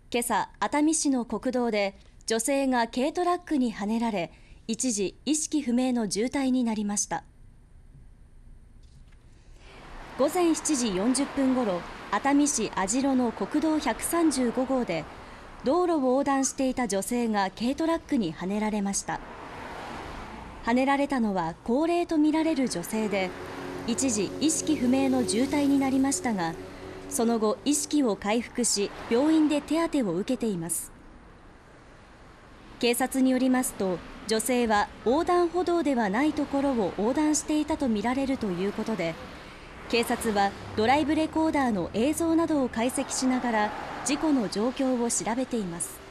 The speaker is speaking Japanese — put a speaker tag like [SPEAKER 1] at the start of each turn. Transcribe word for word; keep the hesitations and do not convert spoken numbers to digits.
[SPEAKER 1] 今朝、熱海市の国道で女性が軽トラックにはねられ、一時意識不明の重体になりました。午前しちじよんじゅっぷんごろ、熱海市網代の国道ひゃくさんじゅうごごうで道路を横断していた女性が軽トラックにはねられました。はねられたのは高齢とみられる女性で、一時意識不明の重体になりましたが、その後意識を回復し、病院で手当てを受けています。警察によりますと、女性は横断歩道ではないところを横断していたとみられるということで、警察はドライブレコーダーの映像などを解析しながら事故の状況を調べています。